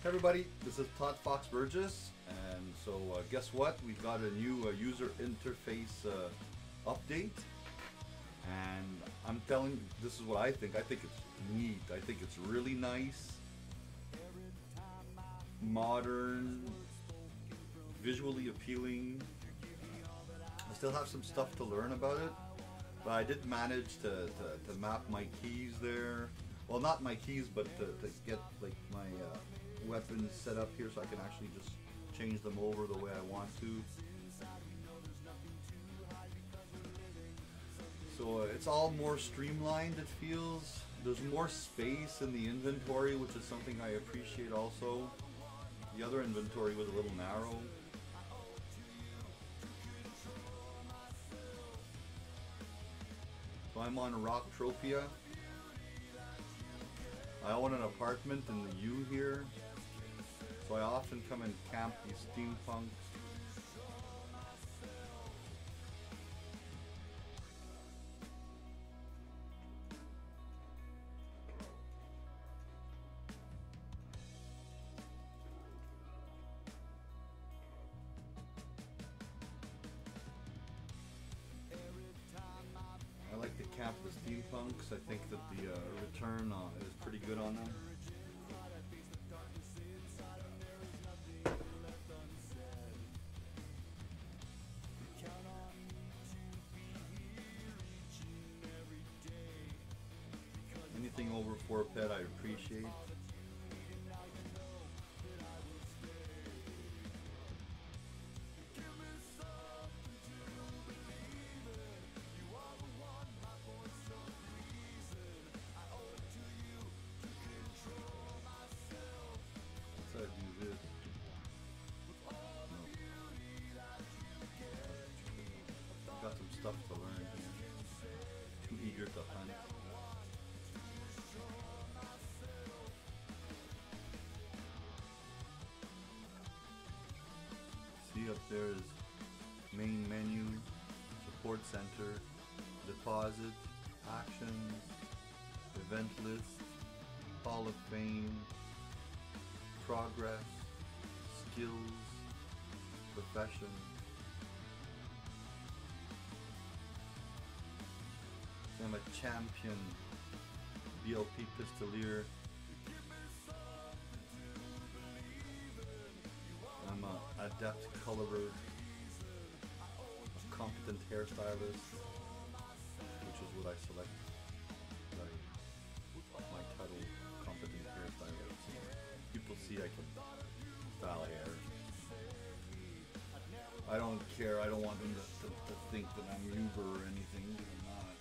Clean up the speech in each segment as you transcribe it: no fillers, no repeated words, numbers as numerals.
Hey everybody, this is Todd Fox Burgess, and so guess what? We've got a new user interface update, and I'm telling you, this is what I think. I think it's neat. I think it's really nice, modern, visually appealing. I still have some stuff to learn about it, but I did manage to map my keys there. Well, not my keys, but to get like my weapons set up here so I can actually just change them over the way I want to. So it's all more streamlined, it feels. There's more space in the inventory, which is something I appreciate also. The other inventory was a little narrow. So I'm on Entropia. I own an apartment in the U here, so I often come and camp these steampunks. I like to camp the steampunks. I think that the return is pretty good on them. Anything over 4 pet I appreciate. I do this. No. I've got some stuff to learn here. Too eager to hunt. See up there is main menu, support center, deposit, actions, event list, Hall of Fame, progress, skills, profession. I'm a champion BLP pistolier. I'm an adept colorer, a competent hairstylist, which is what I select. My title, competent hairstylist. People see I can style hair. I don't care. I don't want them to think that I'm Uber or anything. I'm not.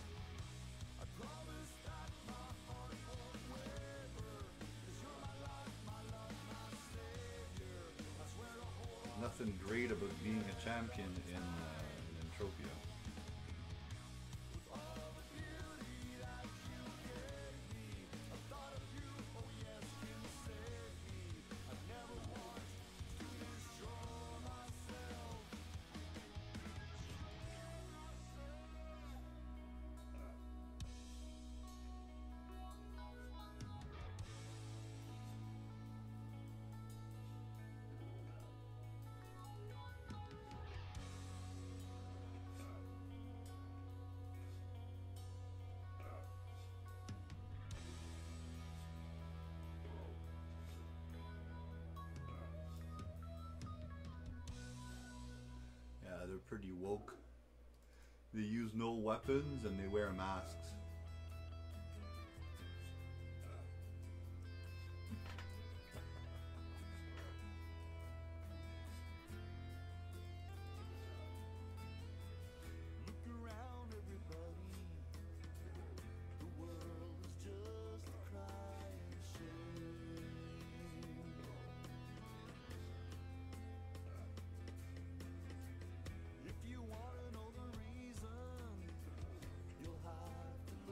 Nothing great about being a champion in Entropia. Yeah, they're pretty woke. They use no weapons and they wear masks. Look around, everybody. The world is just a crying shame. If you want to know the reason, you'll have to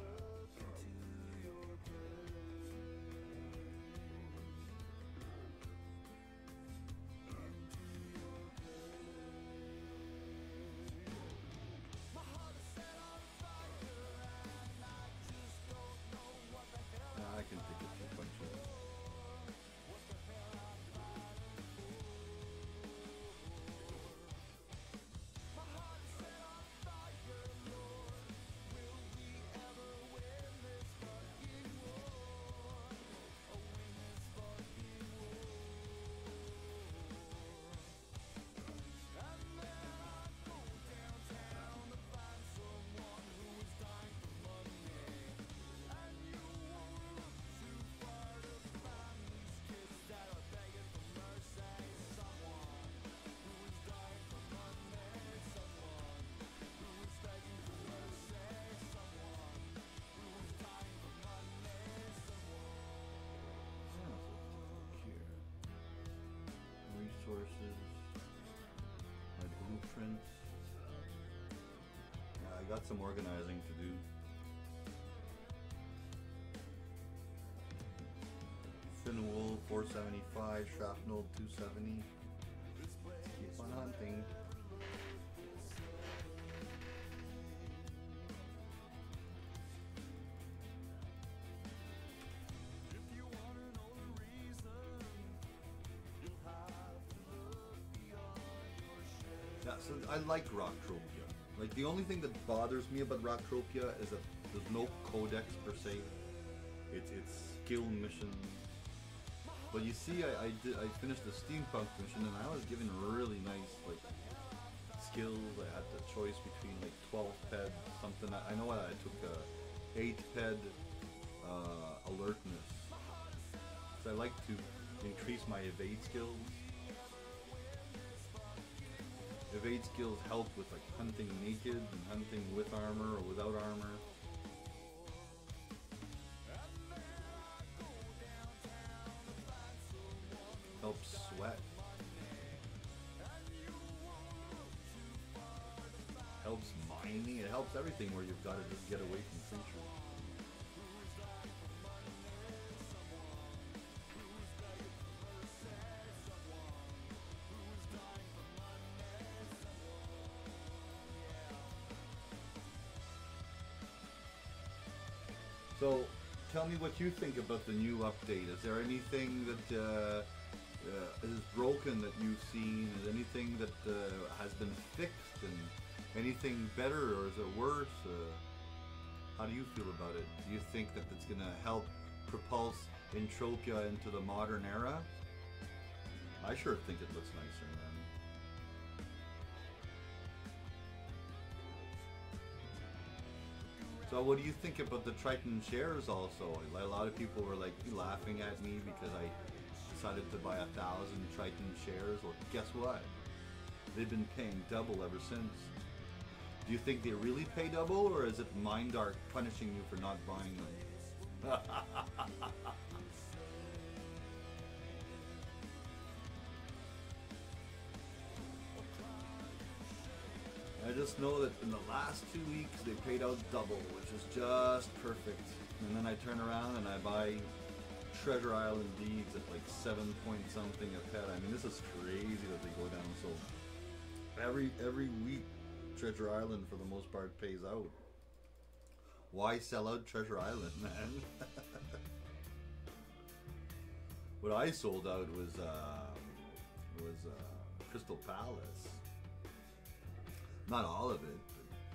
got some organizing to do. Fin wool 475, shrapnel 270. Keep on hunting. Yeah, so I like Rocktropia. Like, the only thing that bothers me about Rocktropia is that there's no codex per se. It's skill missions. But you see, I finished the steampunk mission and I was given really nice like skills. I had the choice between like 12 ped something. I know I took 8 ped alertness. So I like to increase my evade skills. Evade skills help with like hunting naked and hunting with armor or without armor. Helps sweat. Helps mining. It helps everything where you've got to just get away from creatures. So, tell me what you think about the new update. Is there anything that is broken that you've seen? Is anything that has been fixed, and anything better, or is it worse? How do you feel about it? Do you think that it's going to help propulse Entropia into the modern era? I sure think it looks nicer, man. So what do you think about the Triton shares also? A lot of people were like laughing at me because I decided to buy 1,000 Triton shares. Well, guess what? They've been paying double ever since. Do you think they really pay double, or is it Mindark punishing you for not buying them? I just know that in the last 2 weeks they paid out double, which is just perfect. And then I turn around and I buy Treasure Island deeds at like 7 point something a pet. I mean, this is crazy that they go down so. Every week, Treasure Island for the most part pays out. Why sell out Treasure Island, man? What I sold out was Crystal Palace. Not all of it,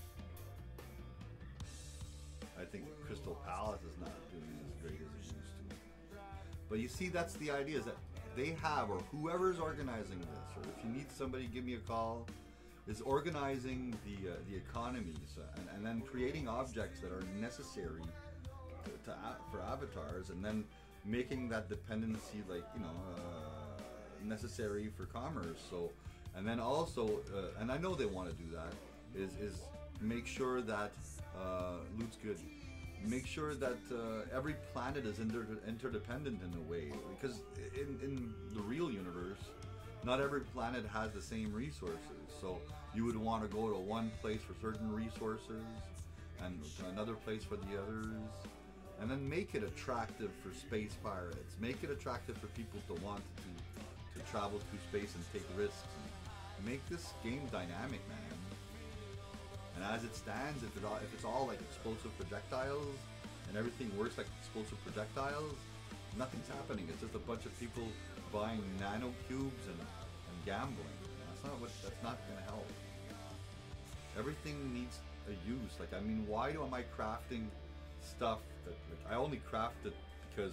but I think Crystal Palace is not doing as great as it used to. But you see, that's the idea, is that they have, or whoever's organizing this, or if you need somebody, give me a call, is organizing the economies and then creating objects that are necessary for avatars, and then making that dependency like, you know, necessary for commerce. So, and then also, and I know they want to do that, is make sure that loot's good. Make sure that every planet is interdependent in a way, because in the real universe, not every planet has the same resources. So you would want to go to one place for certain resources and to another place for the others, and then make it attractive for space pirates. Make it attractive for people to want to travel through space and take risks. And make this game dynamic, man. And as it stands, if it's all like explosive projectiles and everything works like explosive projectiles, nothing's happening. It's just a bunch of people buying nano cubes and gambling. That's not gonna help. Everything needs a use. Like, I mean, why am I crafting stuff that, like, I only craft it because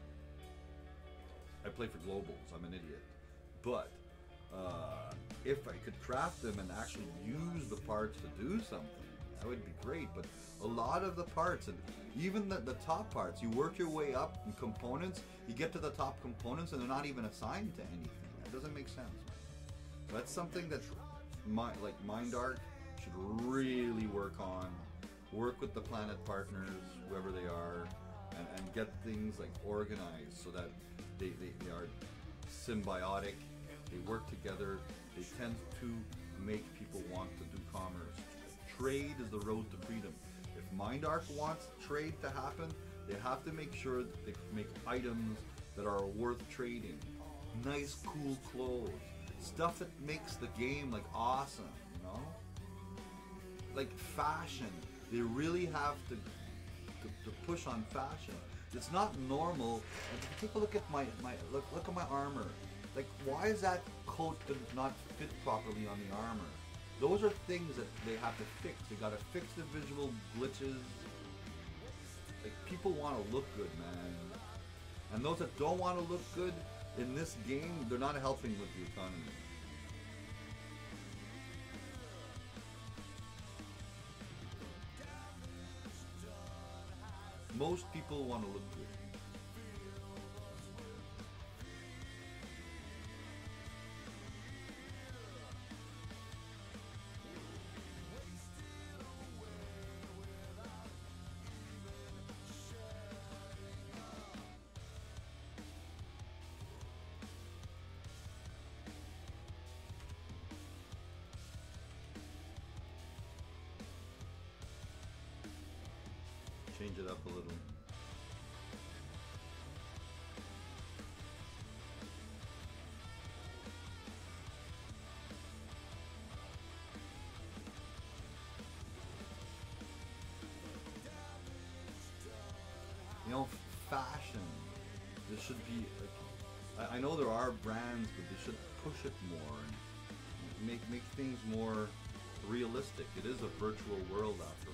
I play for globals. I'm an idiot. But if I could craft them and actually use the parts to do something, that would be great. But a lot of the parts, and even the top parts, you work your way up in components, you get to the top components and they're not even assigned to anything. That doesn't make sense. So that's something that Mindark should really work on. Work with the planet partners, whoever they are, and get things like organized so that they are symbiotic, they work together, they tend to make people want to do commerce. trade is the road to freedom. If Mindark wants trade to happen, they have to make sure that they make items that are worth trading. Nice, cool clothes. Stuff that makes the game like awesome, you know? Like fashion. They really have to push on fashion. It's not normal. And if you take a look at my look at my armor. Like, why is that coat not fit properly on the armor? Those are things that they have to fix. They gotta fix the visual glitches. Like, people want to look good, man. And those that don't want to look good in this game, they're not helping with the economy. Most people want to look good. Change it up a little. You know, fashion. There should be like, I know there are brands, but they should push it more and make things more realistic. It is a virtual world after all.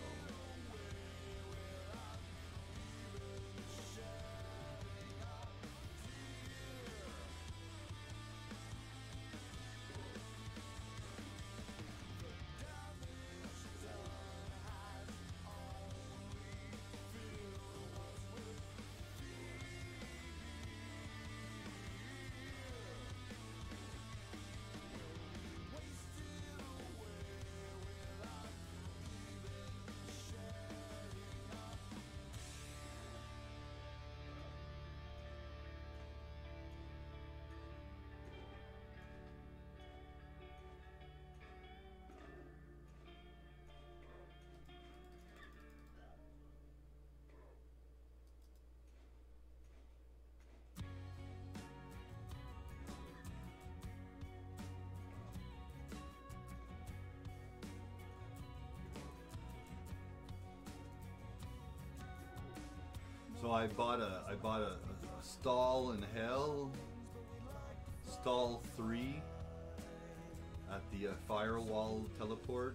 So I bought a stall in hell, stall 3 at the firewall teleport,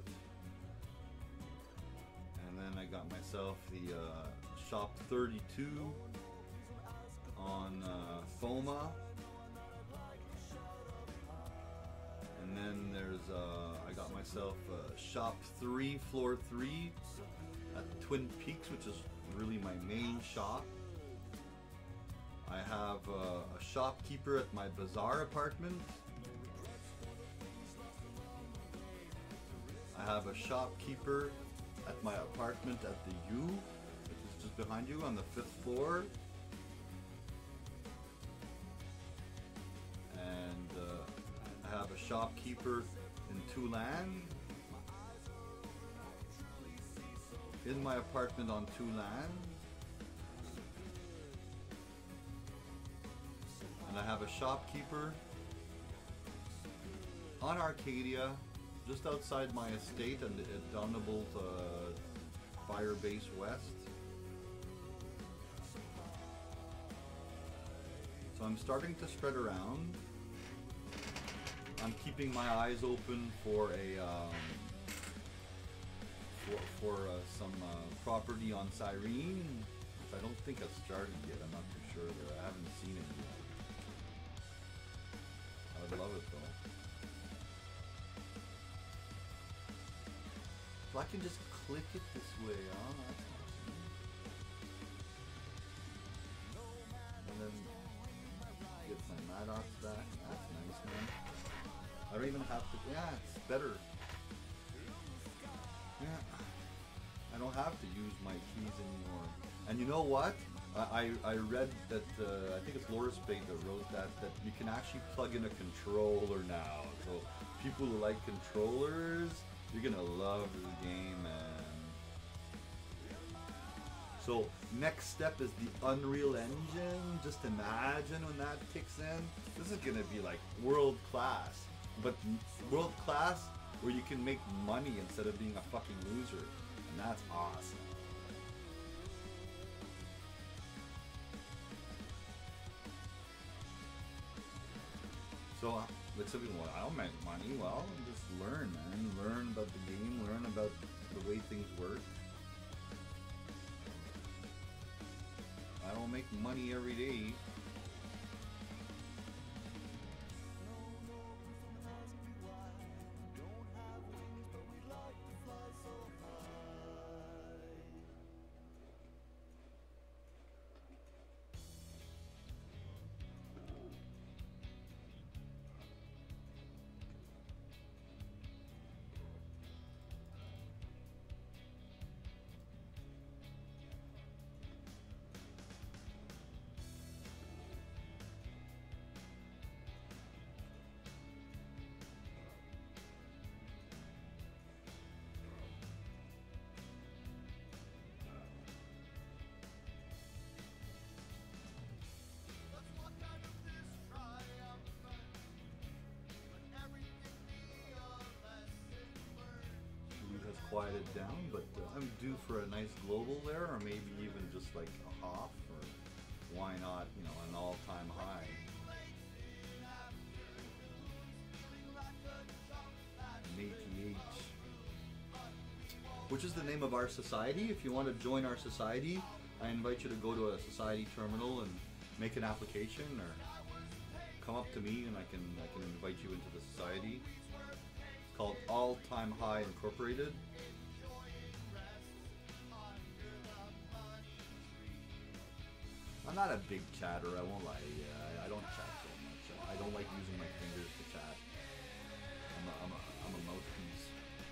and then I got myself the shop 32 on FOMA, and then there's I got myself shop 3 floor 3 at Twin Peaks, which is really my main shop. I have a shopkeeper at my bazaar apartment. I have a shopkeeper at my apartment at the U, which is just behind you on the 5th floor. And I have a shopkeeper in Tulan, in my apartment on Tulan, and I have a shopkeeper on Arcadia, just outside my estate and at Donald Firebase West. So I'm starting to spread around. I'm keeping my eyes open for a some property on Cyrene, which I don't think has started yet. I'm not too sure there. I haven't seen it yet. I would love it though. So I can just click it this way, huh? That's awesome. And then get my Maddox back. That's nice, man. I don't even have to. Yeah, it's better. Yeah, I don't have to use my keys anymore. And you know what? I read that, I think it's Laura Spade that wrote that you can actually plug in a controller now. So people who like controllers, You're gonna love this game, man. So next step is the Unreal Engine. Just imagine when that kicks in. This is gonna be like world class, but world class where you can make money instead of being a fucking loser, and that's awesome. So like some people, I don't make money. Well, just learn, man. Learn about the game. Learn about the way things work. I don't make money every day. Quieted down, but I'm due for a nice global there, or maybe even just like a Hoff, or why not, you know, an all-time high. An ATH, which is the name of our society. If you want to join our society, I invite you to go to a society terminal and make an application, or come up to me and I can invite you into the society. It's called All Time High Incorporated. I'm not a big chatter, I won't lie. I don't chat so much. I don't like using my fingers to chat. I'm a mouthpiece.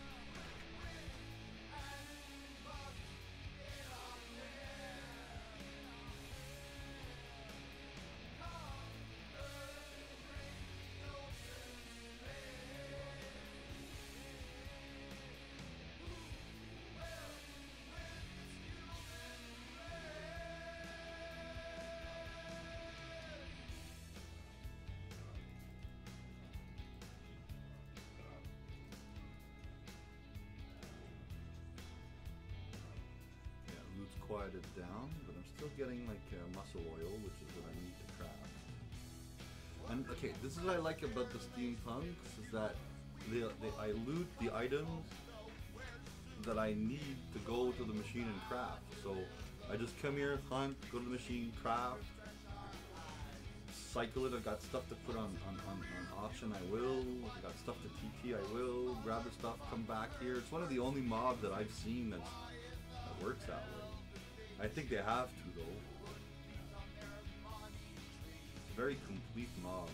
Quieted down, but I'm still getting like muscle oil, which is what I need to craft. And okay, this is what I like about the steampunks, is that I loot the items that I need to go to the machine and craft. So I just come here, hunt, go to the machine, craft, cycle it. I've got stuff to put on auction, I will. I've got stuff to TT, I will. Grab the stuff, come back here. It's one of the only mobs that I've seen that works that way. I think they have to, though. It's a very complete mob.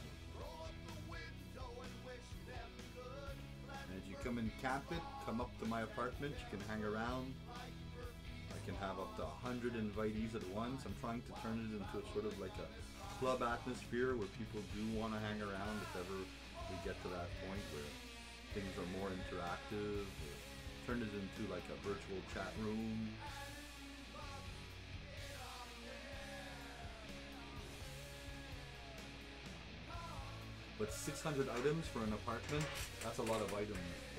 And as you come and camp it, come up to my apartment, you can hang around. I can have up to 100 invitees at once. I'm trying to turn it into a sort of like a club atmosphere where people do want to hang around if ever we get to that point where things are more interactive. Or turn it into like a virtual chat room. But 600 items for an apartment, that's a lot of items.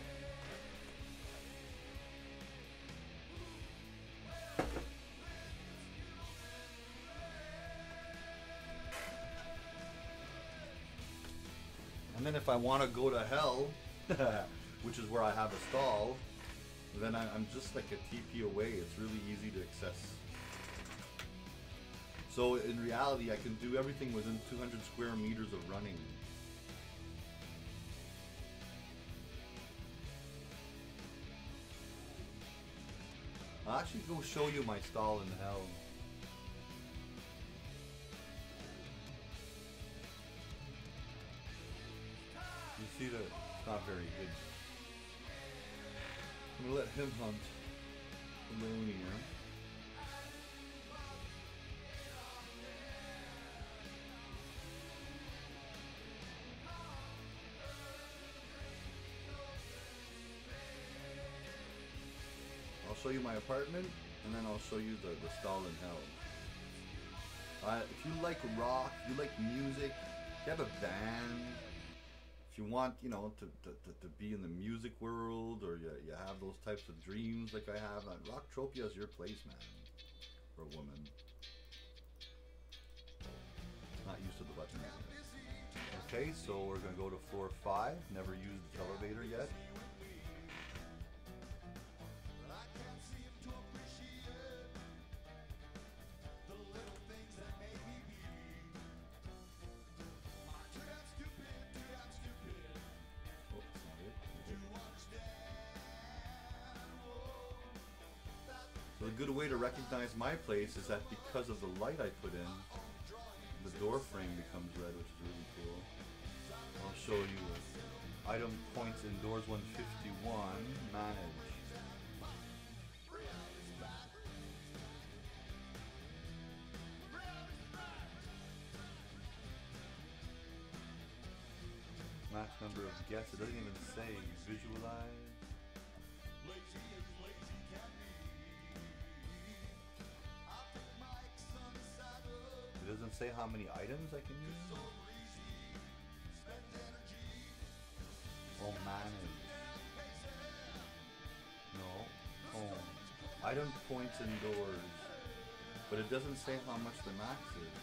And then if I want to go to hell, which is where I have a stall, then I'm just like a TP away. It's really easy to access. So in reality, I can do everything within 200 square meters of running. I'll actually go show you my stall in hell. You see that it's not very good. I'm gonna let him hunt alone here. show you my apartment, and then I'll show you the stall in hell. If you like rock, if you like music, if you have a band, if you want, you know, to be in the music world, or you have those types of dreams like I have, Rocktropia is your place, man, for a woman. Not used to the buttons. Okay, so we're gonna go to floor 5. Never used the elevator yet. So a good way to recognize my place is that because of the light I put in, the door frame becomes red, which is really cool. I'll show you item points in doors 151, manage. Max number of guests, it doesn't even say, visualize. It doesn't say how many items I can use. Oh, manage. No. Home. Item points indoors. But it doesn't say how much the max is.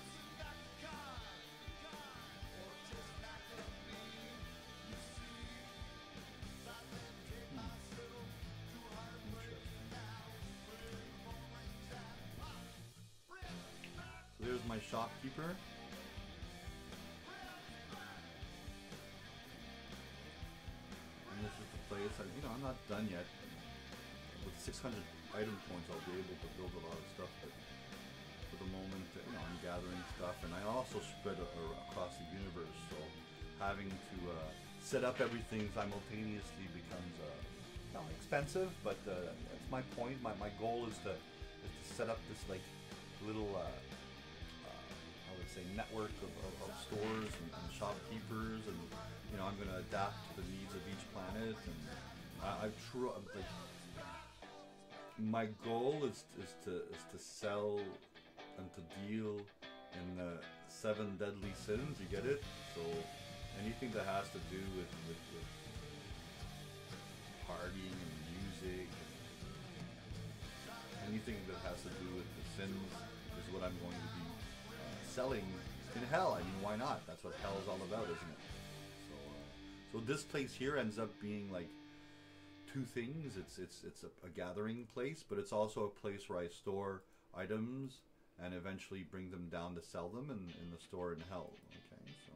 So there's my shopkeeper. And this is the place. I'm not done yet. With 600 item points, I'll be able to build a lot of stuff. But for the moment, I'm gathering stuff, and I also spread across the universe. So having to set up everything simultaneously becomes expensive. But that's my point. My goal is to set up this like little. I would say network of stores and shopkeepers, and I'm going to adapt to the needs of each planet. And my goal is to sell and to deal in the 7 deadly sins. You get it? So anything that has to do with partying and music, and anything that has to do with the sins is what I'm going to be selling in hell. I mean, why not? That's what hell is all about, isn't it? So this place here ends up being like 2 things. It's a gathering place, but it's also a place where I store items and eventually bring them down to sell them in the store in hell. Okay, so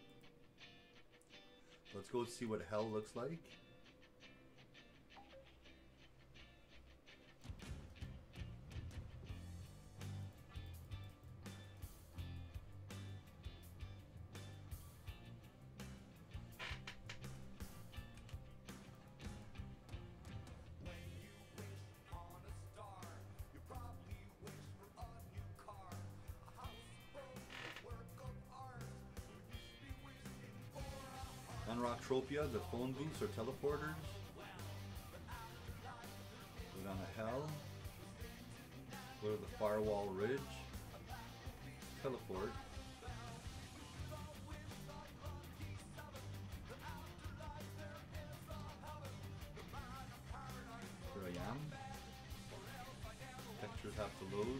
let's go see what hell looks like. On Rocktropia, the phone booths are teleporters. Go down to hell. Go to the Firewall Ridge. Teleport. Here I am. Textures have to load.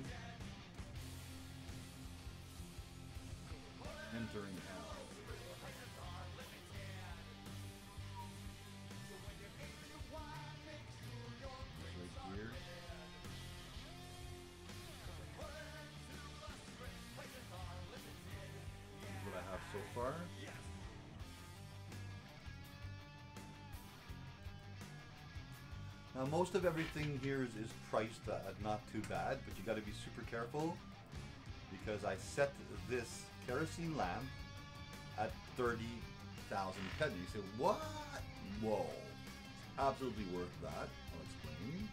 Entering hell. So far. Now most of everything here is priced at not too bad, but you got to be super careful because I set this kerosene lamp at 30,000 pennies. You say, what? Whoa. Absolutely worth that. I'll explain.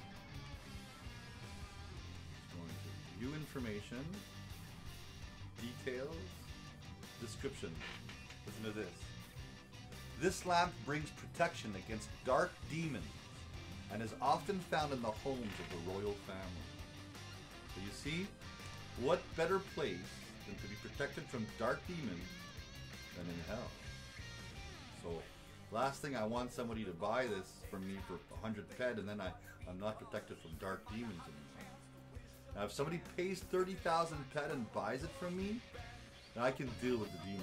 Going to view information, details, description. Listen to this. This lamp brings protection against dark demons and is often found in the homes of the royal family. So you see, what better place than to be protected from dark demons than in hell? So, last thing I want somebody to buy this from me for 100 ped, and then I'm not protected from dark demons anymore. Now, if somebody pays 30,000 ped and buys it from me, then I can deal with the demon.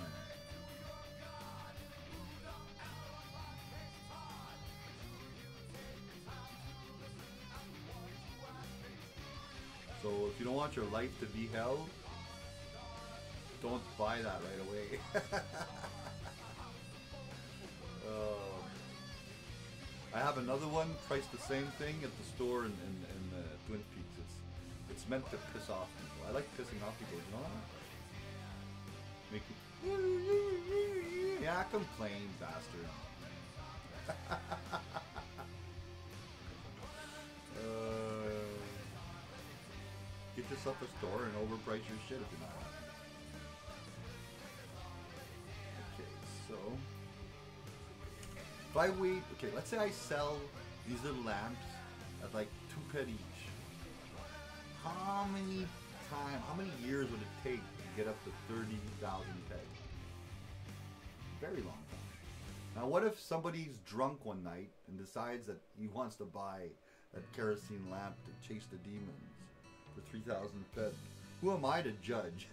So if you don't want your life to be hell, don't buy that right away. I have another one priced the same thing at the store in Twin Peaks. It's meant to piss off people. I like pissing off people, you know? Make you, yeah, complain, bastard. Get yourself a store and overprice your shit if you're not happy. Okay, so if I wait, okay, let's say I sell these little lamps at like 2 ped each. How many years would it take to get up to 30,000 ped? Very long time. Now, what if somebody's drunk one night and decides that he wants to buy that kerosene lamp to chase the demons for 3,000 ped? Who am I to judge?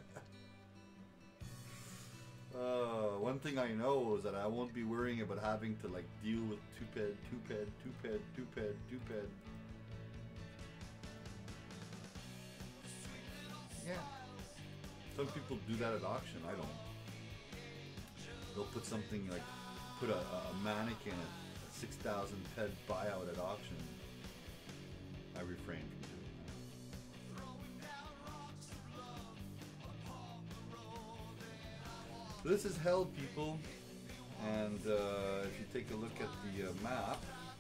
One thing I know is that I won't be worrying about having to like deal with 2 ped, 2 ped, 2 ped, 2 ped, 2 ped. Yeah. Some people do that at auction. I don't. They'll put something like, put a mannequin at 6,000 ped buyout at auction. I refrain from doing that. So this is hell, people. And if you take a look at the map,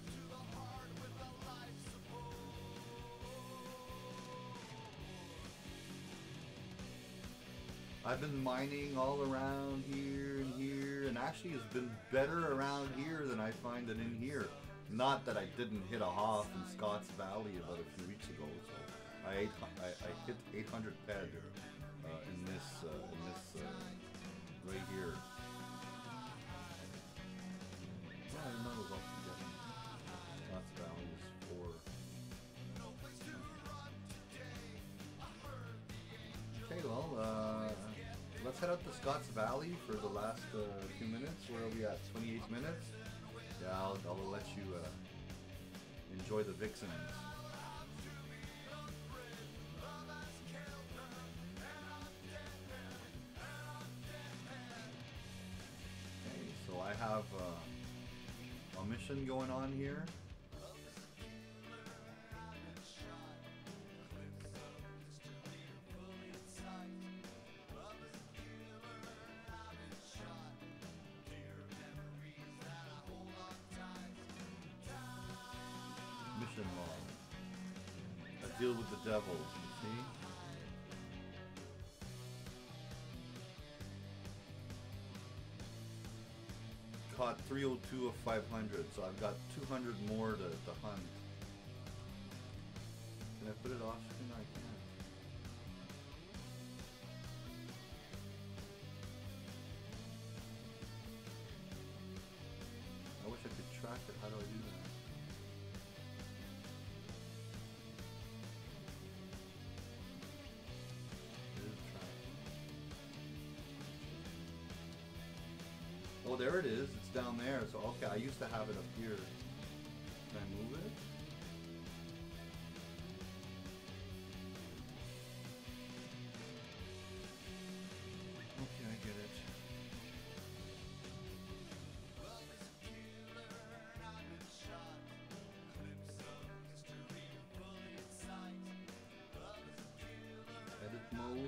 I've been mining all around here, and actually it's been better around here than I find it in here. Not that I didn't hit a Hoff in Scotts Valley about a few weeks ago, so I hit 800 ped in this right here. Well, I didn't know it was up to getting Scotts Valley is 4. Okay, well, let's head out to Scotts Valley for the last few minutes. Where are we at? 28 minutes? Yeah, I'll let you enjoy the vixens. Okay, so I have a mission going on here. Mission log. I deal with the devils, you see? Caught 302 of 500, so I've got 200 more to hunt. Can I put it off screen? I can. I wish I could track it. How do I do that? Oh, there it is. It's down there. So, okay, I used to have it up here. Can I move it? Okay, I get it. Edit mode.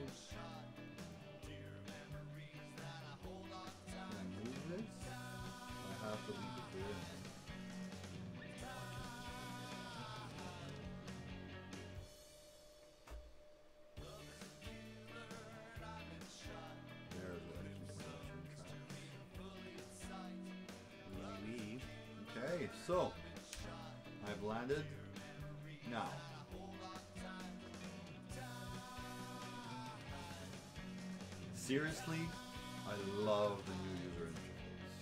I have to leave it there. There's what I can production track. Okay, so I've landed. Now. Seriously, I love the new user interface.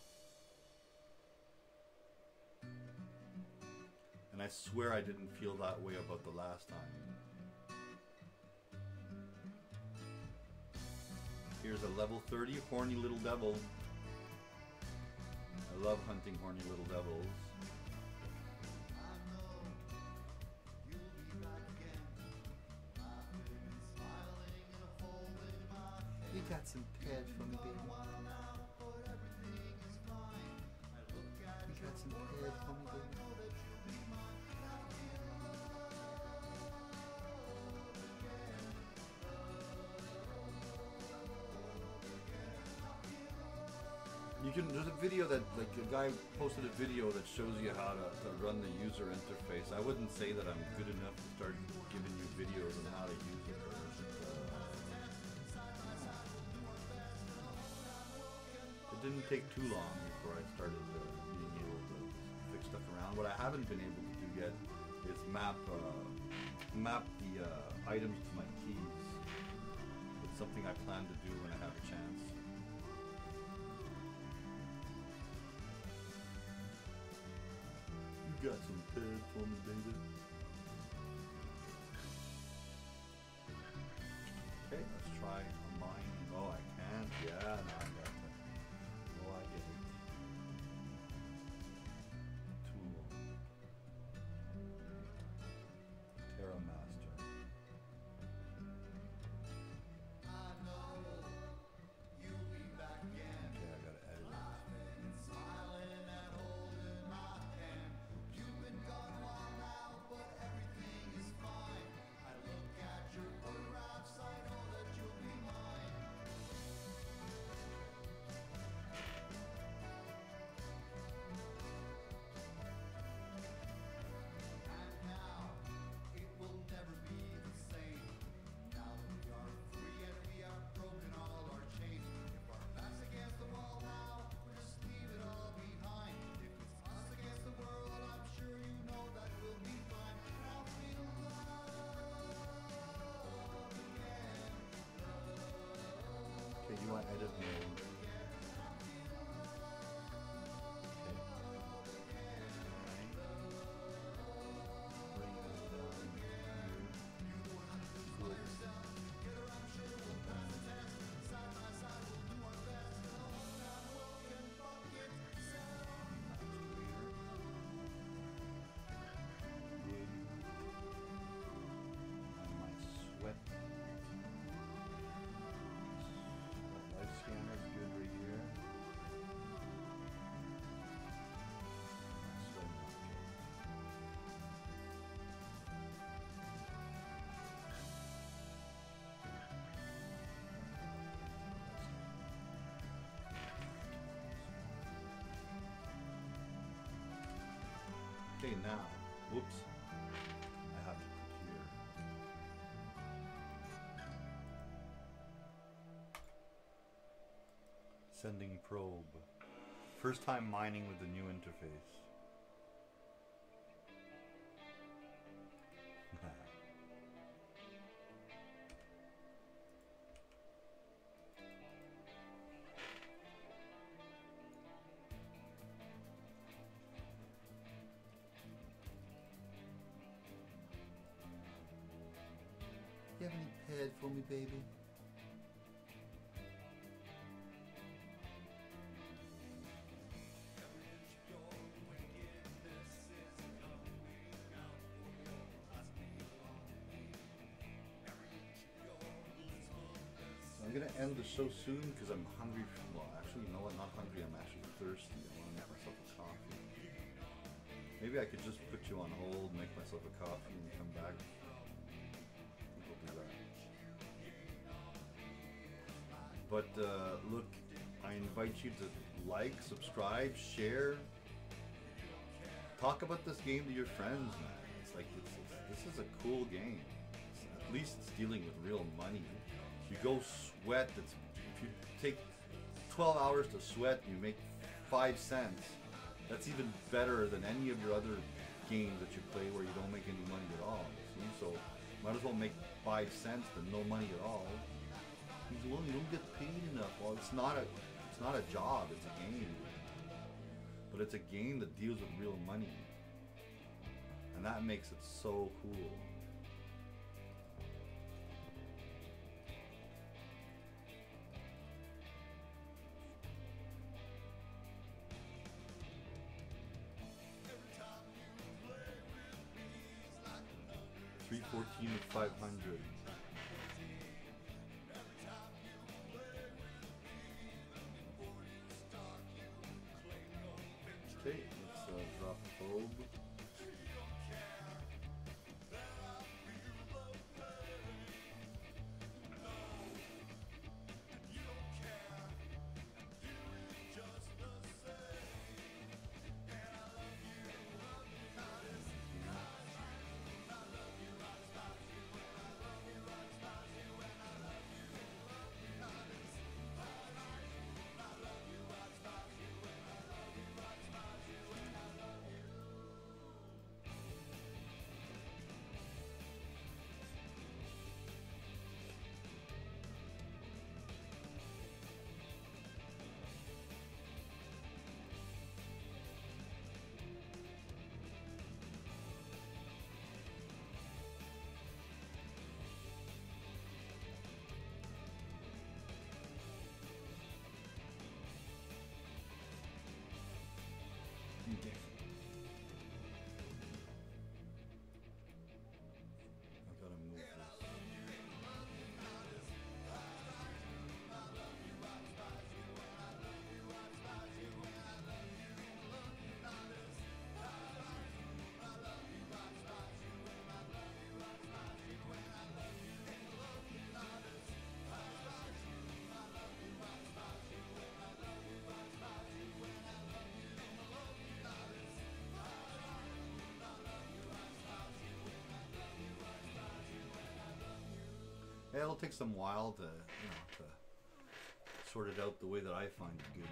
And I swear I didn't feel that way about the last time. Here's a level 30 horny little devil. I love hunting horny little devils. You got some ped for me, baby. You got some ped for me, baby. You can, there's a video that, like, a guy posted a video that shows you how to run the user interface. I wouldn't say that I'm good enough to start giving you videos on how to use it. It didn't take too long before I started being able to fix stuff around. What I haven't been able to do yet is map the items to my keys. It's something I plan to do when I have a chance. You got some ped for me, baby. Okay, let's try a mine. Oh, I can't. Yeah, no, I got that. Oh, I get it. Tool. Terra Master. I know you'll be back again. Okay, I gotta edit it. Smiling and holding my hand. You've been gone a while now, but everything is fine. I look at your photographs, I know that you'll be mine. And now, it will never be the same. Now that we are free and we have broken all our chains. If our backs against the wall now, we'll just leave it all behind. If it's us against the world, I'm sure you know that we'll be fine. And I'll feel love again. Okay, you want edit mode? Okay. Bring this down here. Good. My sweat. Life scanner is good right here. My sweat monitor. Okay, now, whoops, I have to click here. Sending probe. First time mining with the new interface. You have any ped for me, baby? I'm gonna end the show soon because I'm hungry. Well, actually, you know what? Not hungry. I'm actually thirsty. I want to make myself a coffee. Maybe I could just put you on hold, make myself a coffee, and come back. I think we'll do that. But look, I invite you to like, subscribe, share, talk about this game to your friends, man. It's like this is a cool game. At least it's dealing with real money. You go sweat. If you take 12 hours to sweat, you make 5 cents. That's even better than any of your other games that you play where you don't make any money at all. See, so might as well make 5 cents than no money at all. Well, you don't get paid enough. Well, it's not a job. It's a game, but it's a game that deals with real money, and that makes it so cool. $314 with 500. Okay, let's drop the probe. Okay. I've got to move this. Yeah, it'll take some while to, to sort it out the way that I find it good.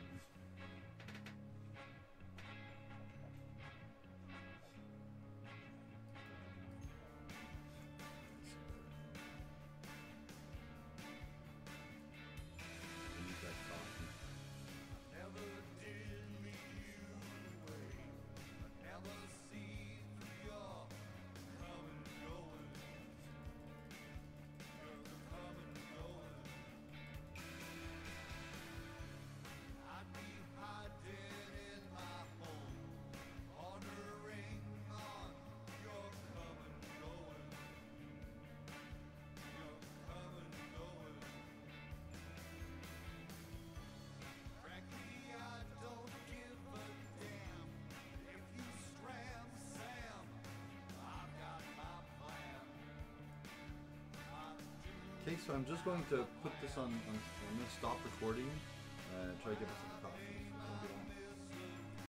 Okay, so I'm just going to put this on I'm going to stop recording, try to get myself a coffee.